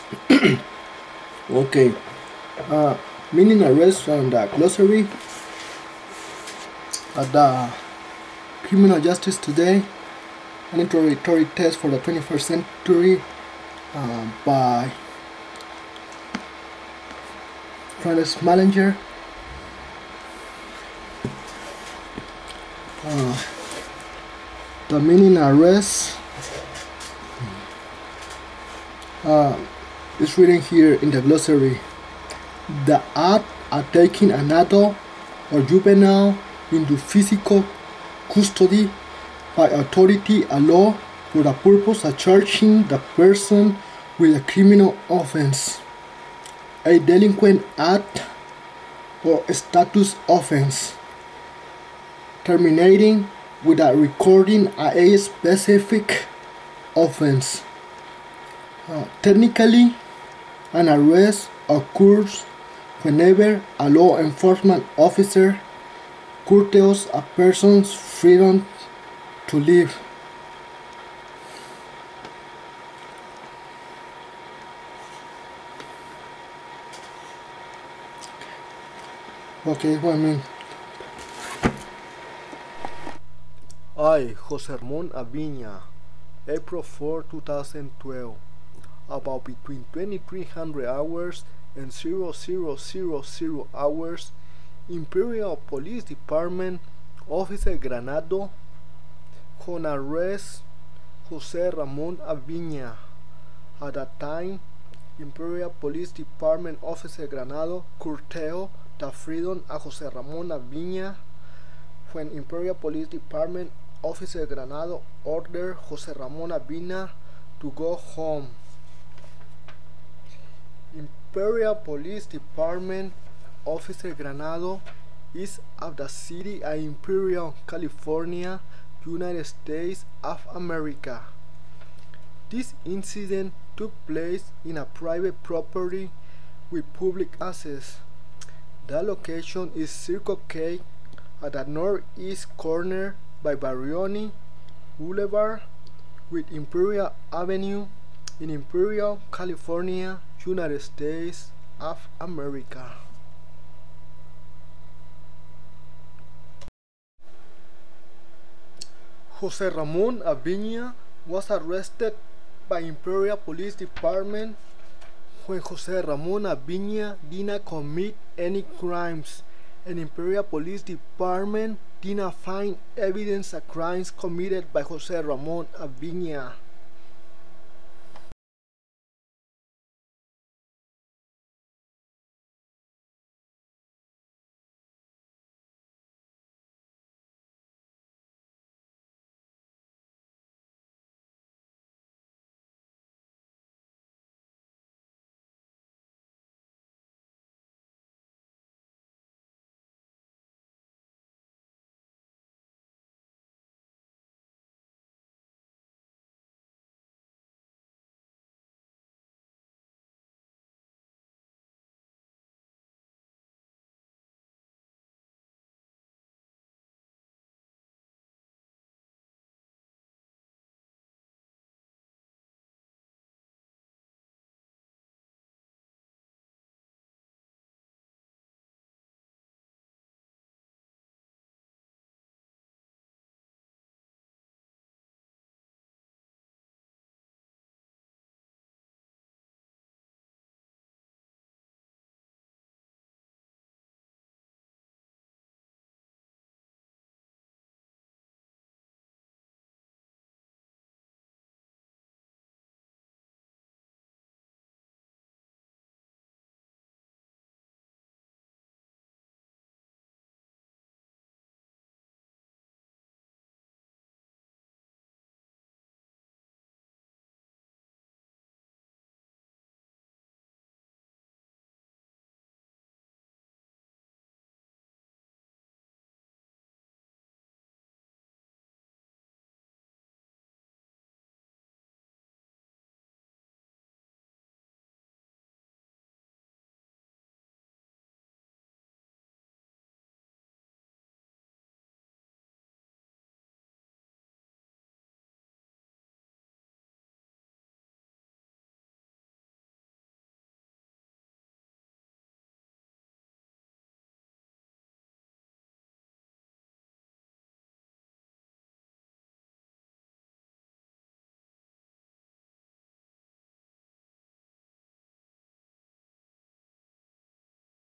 Okay. Meaning arrest from the glossary at the criminal justice today, an introductory test for the 21st century by Francis Mallinger. The meaning arrest is written here in the glossary. The act of taking an adult or juvenile into physical custody by authority or law for the purpose of charging the person with a criminal offense, a delinquent act, or a status offense, terminating without recording a specific offense. Technically, an arrest occurs whenever a law enforcement officer curtails a person's freedom to live. Okay, what I mean. I, Jose Ramon Aviña, April 4, 2012, about between 2300 hours and 0000 hours, Imperial Police Department, Officer Granado, con arrest Jose Ramon Aviña. At that time, Imperial Police Department Officer Granado curtailed the freedom of Jose Ramon Aviña when Imperial Police Department Officer Granado ordered Jose Ramon Aviña to go home. Imperial Police Department Officer Granado is of the city of Imperial, California, United States of America. This incident took place in a private property with public access. The location is Circle K at the northeast corner by Barioni Boulevard with Imperial Avenue in Imperial, California, United States of America. Jose Ramon Aviña was arrested by Imperial Police Department when Jose Ramon Aviña did not commit any crimes, and Imperial Police Department did not find evidence of crimes committed by Jose Ramon Aviña.